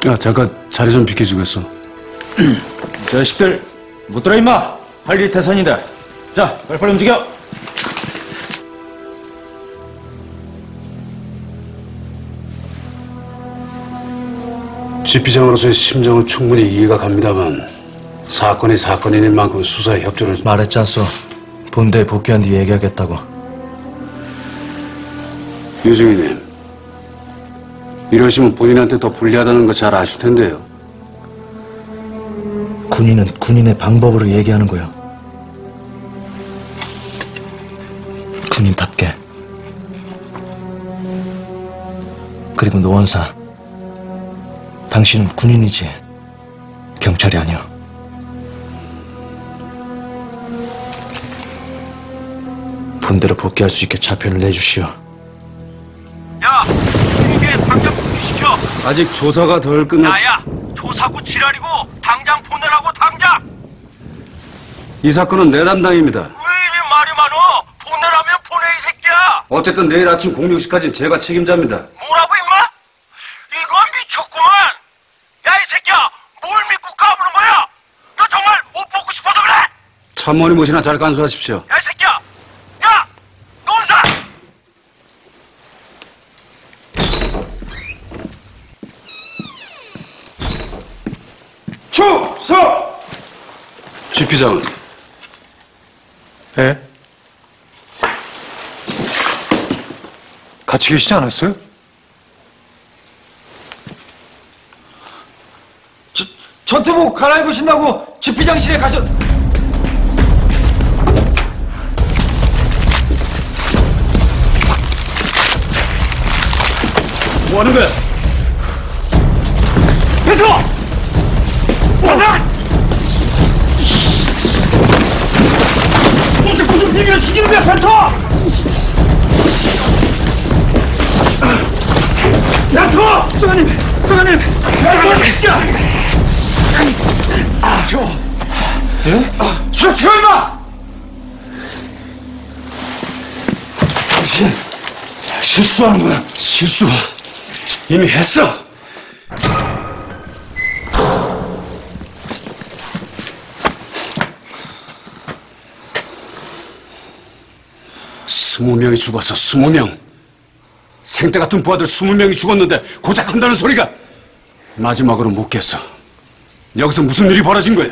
야, 잠깐 자리 좀 비켜주겠어. 자식들 못 들어 임마. 할 일이 태산이다. 자, 빨리빨리 움직여. 지피장으로서의 심정은 충분히 이해가 갑니다만 사건이 사건인 만큼 수사에 협조를... 말했잖소. 본대에 복귀한 뒤 얘기하겠다고. 유승희님, 이러시면 본인한테 더 불리하다는 거 잘 아실 텐데요. 군인은 군인의 방법으로 얘기하는 거요. 군인답게. 그리고 노원사, 당신은 군인이지 경찰이 아니오. 본대로 복귀할 수 있게 좌표를 내주시오. 야, 이게 당장 복귀시켜. 아직 조사가 덜 끝났... 야야, 조사구 지랄이고 당장 보내라고 당장. 이 사건은 내 담당입니다. 왜 이리 말이 많어? 보내라면 보내 이 새끼야. 어쨌든 내일 아침 06시까지는 제가 책임자입니다. 뭐라고 임마? 이거 미쳤구만. 야 이 새끼야, 뭘 믿고 까부는 거야? 너 정말 옷 벗고 싶어서 그래? 참모님 모시나 잘 간수하십시오. 야 이 새끼야, 야, 노은사. 충성! 지피장은? 네? 같이 계시지 않았어요? 전투복 갈아입으신다고 지피장실에 가셨... 뭐 하는 거야? 배서! 화산! 어떻게 무슨 비밀을 숨기는 거야, 펜터! 펜터! 소장님! 소장님! 펜터! 채워! 예? 수라 채워, 임마! 당신 실수하는 거야. 실수 이미 했어. 스무 명이 죽었어. 20명. 생떼 같은 부하들 20명이 죽었는데 고작 한다는 소리가. 마지막으로 묻겠어. 여기서 무슨 일이 벌어진 거야?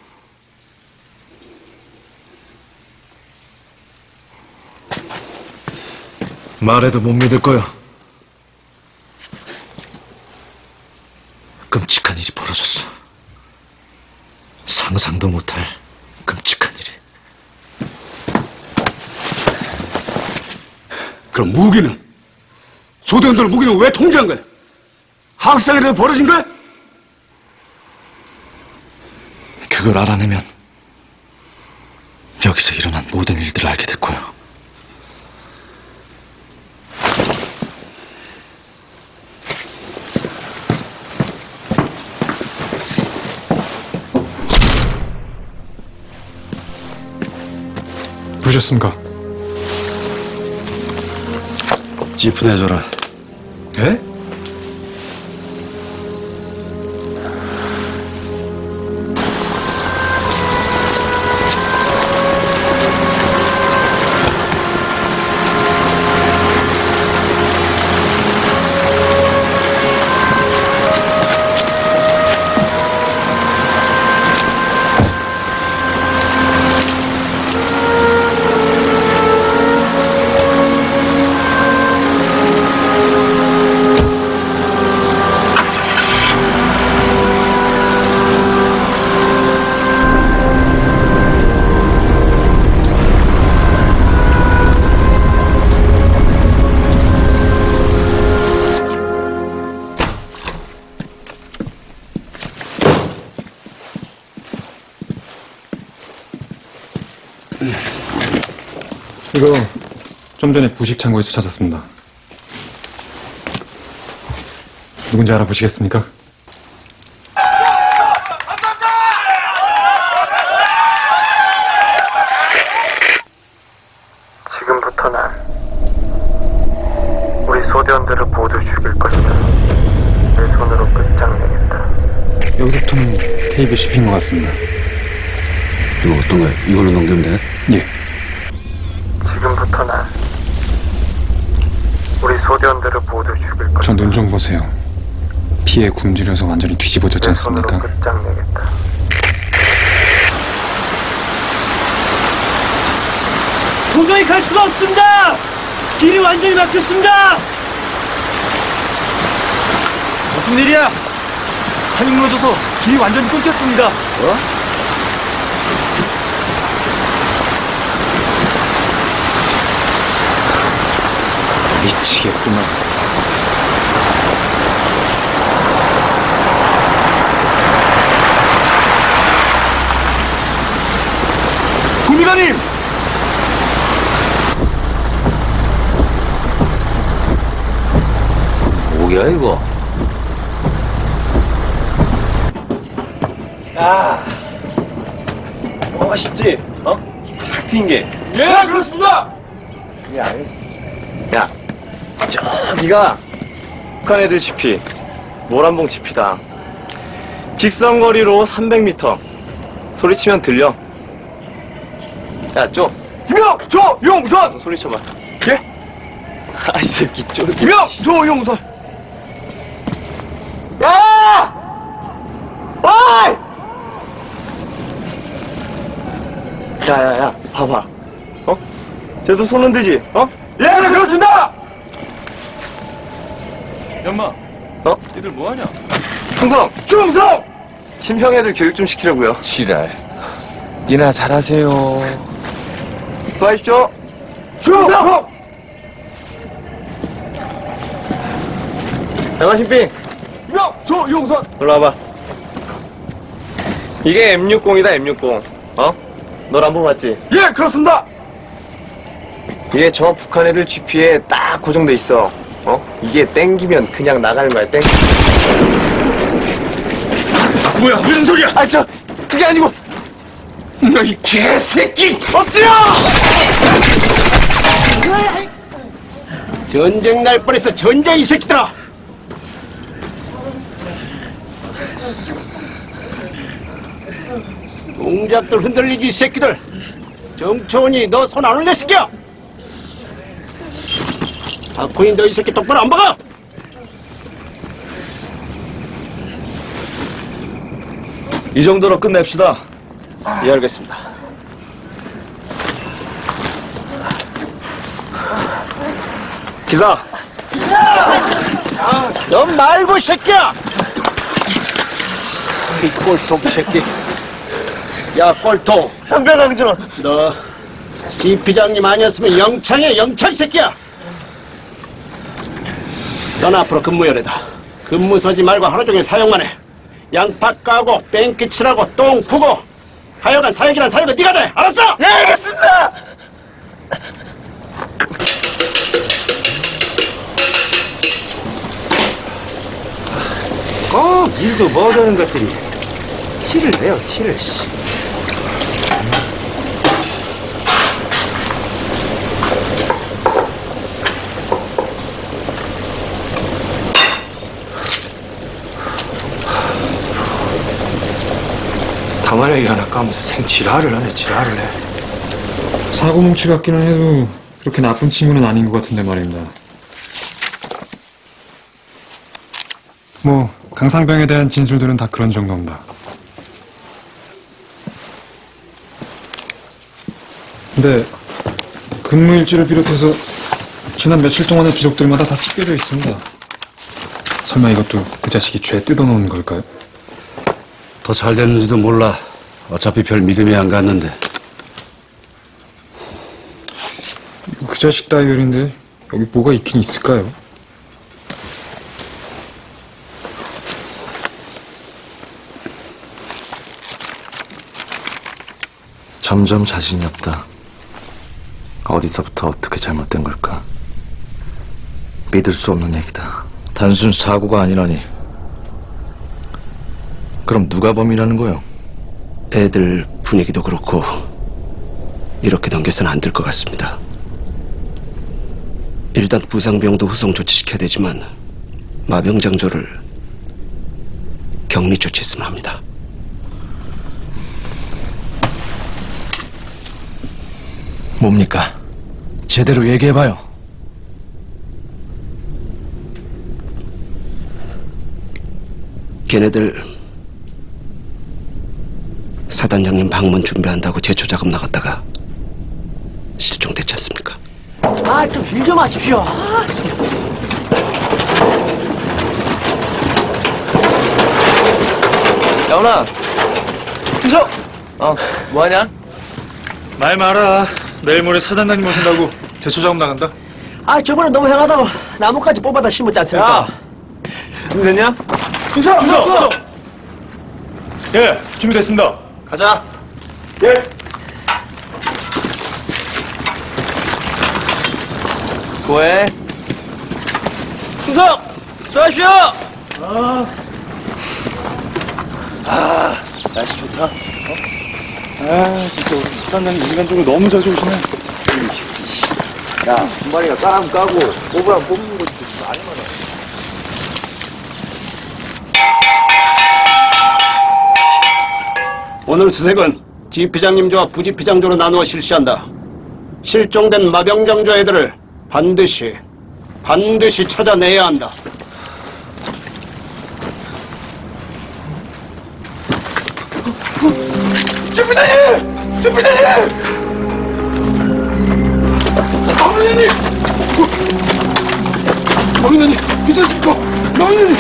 말해도 못 믿을 거요. 끔찍한 일이 벌어졌어. 상상도 못할 끔찍한 일이. 그럼 무기는? 소대원들 무기는 왜 통제한 거야? 학살이라도 벌어진 거야? 그걸 알아내면 여기서 일어난 모든 일들을 알게 될 거예요. 부르셨습니까? 지프 내줘라. 예? 이거 좀 전에 부식 창고에서 찾았습니다. 누군지 알아보시겠습니까? 지금부터 난 우리 소대원들을 모두 죽일 것이다. 내 손으로 끝장내겠다. 테이프 씹힌 것 같습니다. 이거 어떤가요? 이걸로 넘기면 돼? 예. 지금부터는 우리 소대원들을 모두 죽일 거야. 저 눈 좀 보세요. 피에 굶주려서 완전히 뒤집어졌지 내 손으로 않습니까? 끝장내겠다. 도저히 갈 수가 없습니다. 길이 완전히 막혔습니다. 무슨 일이야? 산이 무너져서 길이 완전히 끊겼습니다. 미치겠구만. 구미관님! 뭐야 이거? 멋있지? 어? 탁 트인 게. 예, 그렇습니다. 야, 저기가 북한 애들 지피, 모란봉 지피다. 직선거리로 300m. 소리치면 들려. 야, 김영, 조용선. 소리쳐봐. 예? 아이 새끼 김영, 조용선. 야! 어이! 야야야, 봐봐. 어? 쟤도 손 흔들지? 어? 예, 그렇습니다. 연마. 어? 얘들 뭐하냐? 충성! 충성. 심형 애들 교육 좀 시키려고요. 지랄. 니나 잘하세요. 수고하십시오. 충성. 양화신빙, 김영, 조용선. 일로 와봐. 이게 M60이다, M60. 어? 널 안 뽑았지? 예, 그렇습니다. 이게 저 북한 애들 GP에 딱 고정돼 있어. 어? 이게 땡기면 그냥 나가는 거야, 땡. 뭐야, 무슨 소리야? 아, 그게 아니고. 너 이 개새끼! 엎드려! 전쟁 날 뻔했어, 전쟁 이 새끼들아! 동작들 흔들리지 이 새끼들! 정초원이 너 손 안 올려 새끼야! 박훈이 너 이 새끼 똑바로 안 박아! 이 정도로 끝냅시다. 예, 알겠습니다. 기사! 너 말고 이 새끼야! 이 꼴통 새끼. 야, 꼴통. 상대강전! 너 지피장님 아니었으면 영창이야, 영창 이 새끼야. 넌 앞으로 근무열애다. 근무 서지 말고 하루 종일 사역만 해. 양파 까고 뺑기 칠하고 똥 푸고 하여간 사역이란 사역은 네가 돼. 알았어? 예, 알겠습니다! 일도 못하는 것들이 티를 내요, 티를. 씨. 가만히 하나 까면서 생지랄을 하네, 지랄을 해. 사고 뭉치 같기는 해도 그렇게 나쁜 친구는 아닌 것 같은데 말입니다. 뭐 강상병에 대한 진술들은 다 그런 정도입니다. 근데 근무일지를 비롯해서 지난 며칠 동안의 기록들마다 다 찢겨져 있습니다. 설마 이것도 그 자식이 죄 뜯어놓은 걸까요? 더 잘 되는지도 몰라. 어차피 별 믿음이 안 갔는데. 그 자식 다이어리인데 여기 뭐가 있긴 있을까요? 점점 자신이 없다. 어디서부터 어떻게 잘못된 걸까? 믿을 수 없는 얘기다. 단순 사고가 아니라니. 그럼 누가 범인이라는 거요? 애들 분위기도 그렇고 이렇게 넘겨서는 안 될 것 같습니다. 일단 부상병도 후송 조치시켜야 되지만 마병장조를 격리 조치했으면 합니다. 뭡니까? 제대로 얘기해봐요. 걔네들 사단장님 방문 준비한다고 제초 작업 나갔다가 실종됐지 않습니까? 아, 좀 일 좀 하십시오. 야훈아, 주석. 뭐하냐? 말 마라. 내일 모레 사단장님 오신다고 제초 작업 나간다. 아, 저번에 너무 행하다고 나무까지 뽑아다 심었지 않습니까? 준비됐냐? 주석! 예, 준비됐습니다. 가자. 예. 수고해. 주석! 수고하십시오! 날씨 좋다. 진짜 우리 사단장님 인간적으로 너무 자주 오시네. 야, 분발이가 까면 까고 뽑으라면 뽑는 거지. 많이 많아. 오늘 수색은 지피장님조와 부지피장조로 나누어 실시한다. 실종된 마병장조 애들을 반드시 찾아내야 한다. 명인님, 괜찮습니까? 명인님!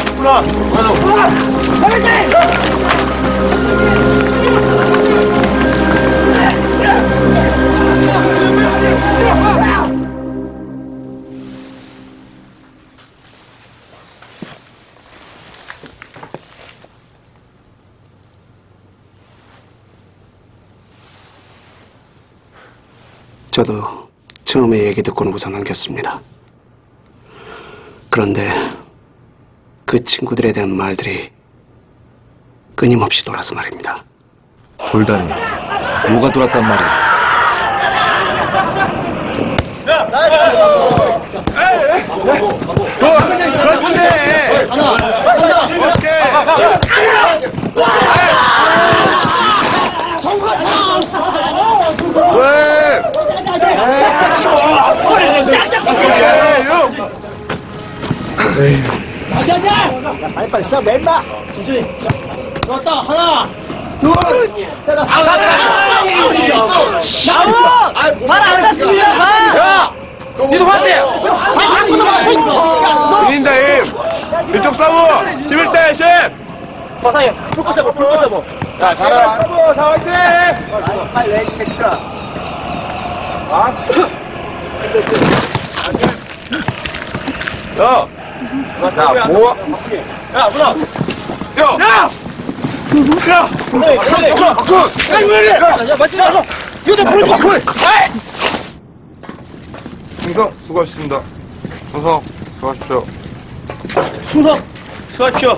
저도 처음에 얘기 듣고는 우선 안겼습니다. 그런데 그 친구들에 대한 말들이 끊임없이 돌아서 말입니다. 돌다니. 뭐가 돌았단 말이야? 빨리 써, 맨마! 왔다, 하나! 나와! 말안 갔습니다, 가! 니도 봤지? 인다임 일쪽 사무 11대 10. 과사님, 풀고 써보. 야, 잘해. 사무 다 화이팅. 빨리 내 새끼들아. 야, 뭐? 야, 문아. 야! 충성 수고하셨습니다. 충성 수고하십시오. 충성! 수고하십시오.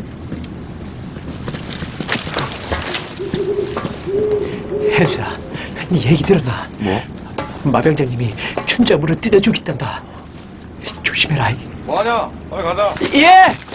혜수야, 네 얘기 들었나? 뭐? 마병장님이 춘자물을 뜯어 죽겠단다. 조심해라. 뭐하냐? 빨리 가자. 예!